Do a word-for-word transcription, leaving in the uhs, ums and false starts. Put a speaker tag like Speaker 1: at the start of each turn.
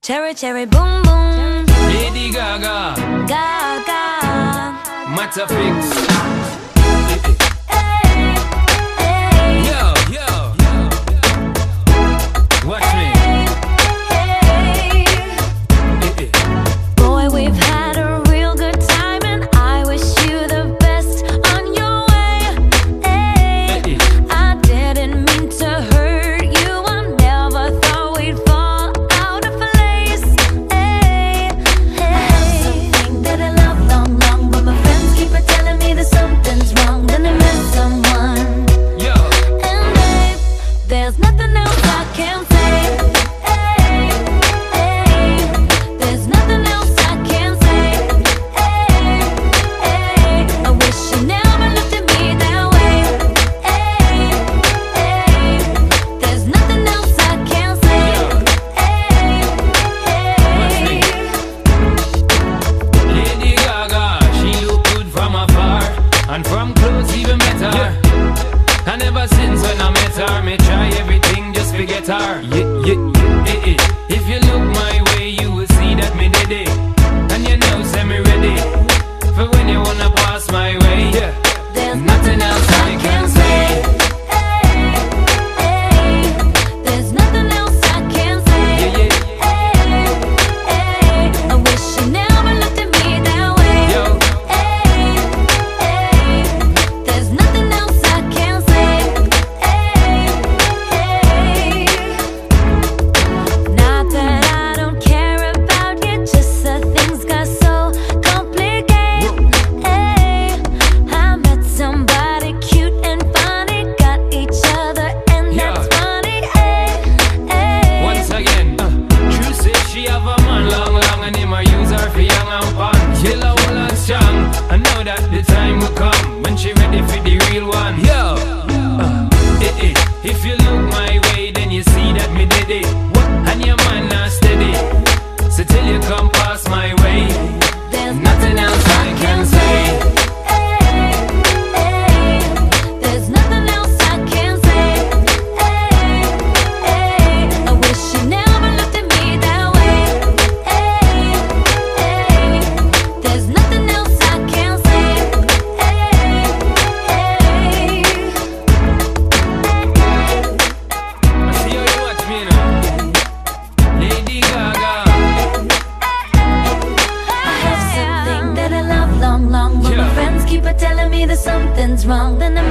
Speaker 1: Cherry, cherry, boom, boom.
Speaker 2: Lady Gaga,
Speaker 1: Gaga.
Speaker 2: Matter Fix.
Speaker 1: Hey, hey.
Speaker 2: Yo, yo, watch me.
Speaker 1: Hey, hey. Boy, we've had a real good time, and I wish you the best on your way. Hey, I didn't mean to hurt you. I never thought we'd fall out of place. Hey, hey. I have something that I love long, long, but my friends keep on telling me that something's wrong. Then I met someone.
Speaker 2: Yo.
Speaker 1: And babe, there's nothing else I can say. Hey, hey, there's nothing else I can say. Hey, hey, I wish you never looked at me that way. Hey, hey, there's nothing else I can say. Hey, hey.
Speaker 2: Lady Gaga, she look good from afar, and from close even better. And ever since when I met her, me try everything just to get her. Yeah, yeah, yeah, eh, eh. If you look my way, you will see that me did it. And you know, say me ready for when you wanna pass my way. Yeah.
Speaker 1: There's
Speaker 2: Nothing else I can say.
Speaker 1: Hey, hey, there's nothing else I can say.
Speaker 2: Yeah, yeah.
Speaker 1: Hey, hey, I wish you never looked at me that way.
Speaker 2: Yo.
Speaker 1: Hey, hey, there's nothing else I can say. Hey, hey, not that I don't care about you, just that things got so complicated. Hey, I met somebody cute and funny, got each other, and
Speaker 2: Yeah.
Speaker 1: that's funny. Hey, hey.
Speaker 2: Once again, uh, true say she have a man long, long, and him a use her for young and fun. Still a hold on strong. I know that the time will come when she ready for the real one. Yo, uh, eh, eh. If you look my way, then you see that me did it. And your mind not steady. So till you come past my way,
Speaker 1: There's
Speaker 2: nothing else I can say.
Speaker 1: Hey, hey, there's nothing else I can say. Hey, hey, I wish you never looked at me that way. Hey, hey, there's nothing else I can say. Hey, hey.
Speaker 2: I see how you watch me now, Lady Gaga.
Speaker 1: I have something that I love long, long, but my
Speaker 2: Yeah.
Speaker 1: friends keep on telling me that something's wrong. Then I